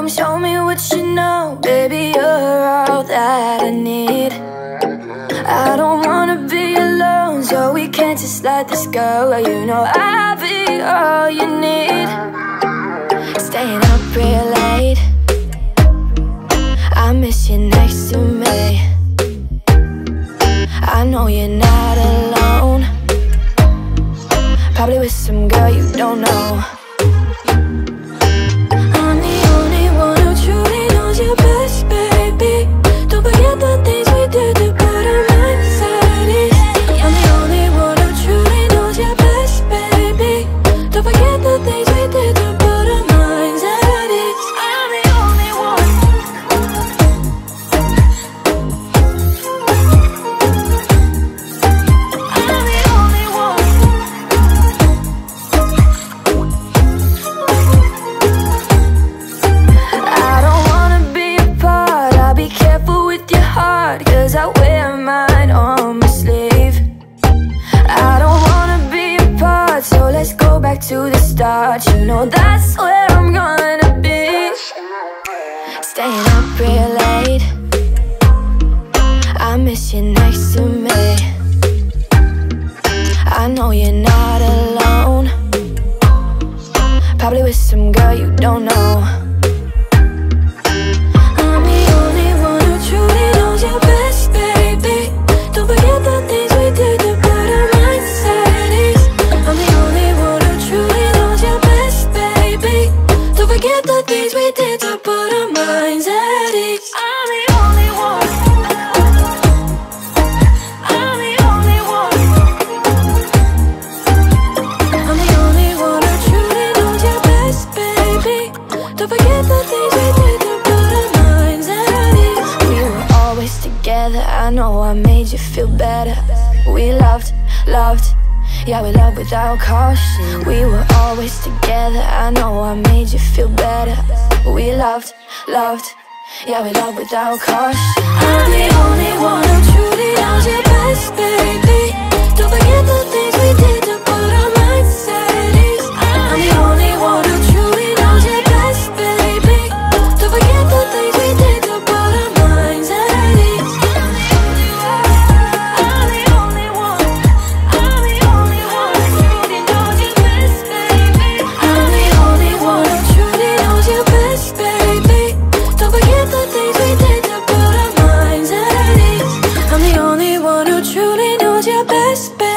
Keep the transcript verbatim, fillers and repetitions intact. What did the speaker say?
Come show me what you know, baby, you're all that I need. I don't wanna be alone, so we can't just let this go. You know I'll be all you need. Staying up real late, I miss you next to me. I know you're not alone, probably with some girl you don't know. I'm the only one who truly knows you best, baby. Don't forget the things we did to put our minds at ease. I'm the only one who truly knows you best, baby. Don't forget the things we did to put our minds at ease. I'm the only one. I'm the only one. I don't wanna be apart, I'll be careful with your heart, 'cause I wear mine on my sleeve. I don't wanna be apart, so let's go back to the start. You know that's where I'm gonna be. Staying up real late, I miss you next to me. I know you're not alone, probably with some girl you don't know. I'm the only one who truly knows you best, baby. Don't forget the things we did to put our minds at ease. I'm the only one who truly knows you best, baby. Don't forget the things we did to put our minds at ease. I'm the only one. I'm the only one. I'm the only one who truly knows you best, baby. Don't forget the things we did to put our minds at ease. We were always together, I know I made you feel better. We loved, loved, yeah, we loved without caution. We were always together, I know I made you feel better. We loved, loved, yeah, we loved without caution. I'm the only one who truly knows you best, baby. Don't forget the things we did to put our minds at ease. I'm the only one who truly knows you best, baby. Don't forget the things we did to put our minds at ease. I'm the only one. I'm the only one who truly knows you best, baby. I'm the only one who truly knows you best, baby. Don't forget the things we did to put our minds at ease. I'm the only one who truly knows you best, baby.